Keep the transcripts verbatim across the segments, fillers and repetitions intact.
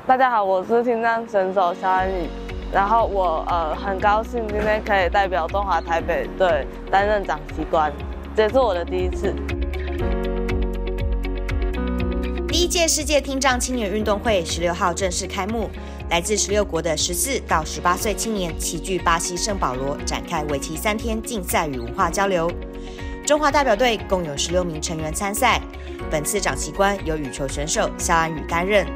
大家好，我是听障选手肖安宇，然后我呃很高兴今天可以代表中华台北队担任长旗官，这也是我的第一次。 第一届世界听障青年运动会十六号正式开幕，来自十六国的十四到十八岁青年齐聚巴西圣保罗，展开为期三天竞赛与文化交流。中华代表队共有十六名成员参赛，本次长旗官由羽球选手肖安宇担任。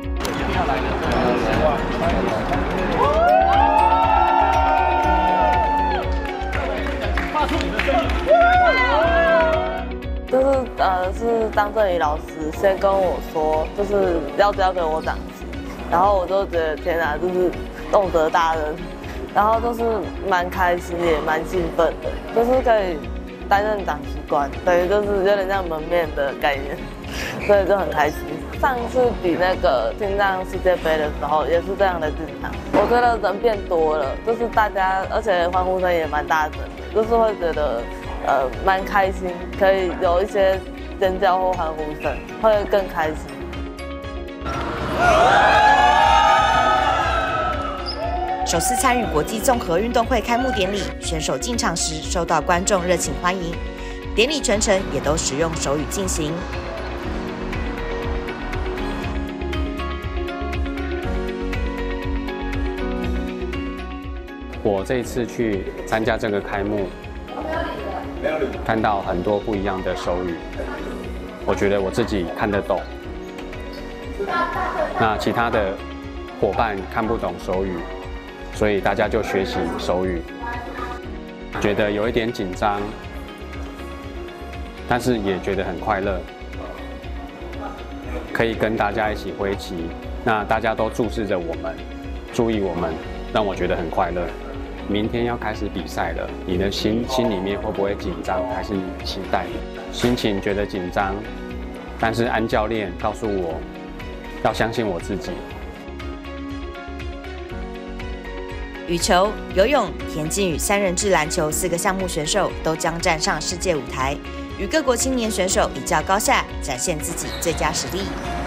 就是呃，是张振宇老师先跟我说，就是要交给我长旗，然后我就觉得天哪，就是动辄大人，然后就是蛮开心也蛮兴奋的，就是可以担任长旗官，等于就是有点像门面的概念，所以就很开心。上次比那个听障世界杯的时候也是这样的进场，我觉得人变多了，就是大家，而且欢呼声也蛮大声的，就是会觉得呃蛮开心，可以有一些尖叫或欢呼声，会更开心。 首次参与国际综合运动会开幕典礼，选手进场时受到观众热情欢迎，典礼全程也都使用手语进行。 我这一次去参加这个开幕，看到很多不一样的手语，我觉得我自己看得懂，那其他的伙伴看不懂手语，所以大家就学习手语，觉得有一点紧张，但是也觉得很快乐，可以跟大家一起挥旗，那大家都注视着我们，注意我们，让我觉得很快乐。明天要开始比赛了，你的心心里面会不会紧张，还是期待？心情觉得紧张，但是安教练告诉我，要相信我自己。 羽球、游泳、田径与三人制篮球四个项目选手都将站上世界舞台，与各国青年选手比较高下，展现自己最佳实力。